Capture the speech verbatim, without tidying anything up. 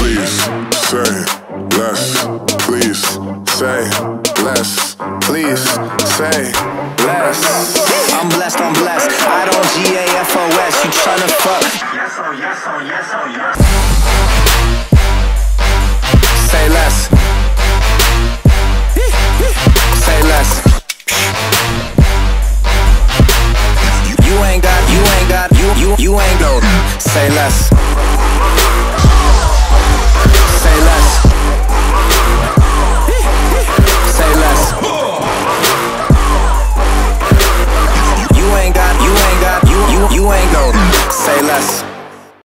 please say less. Please say less. Please say less. I'm blessed, I'm blessed. I don't G A F O S. You tryna fuck? Yes, oh, yes, oh, yes, oh, yes.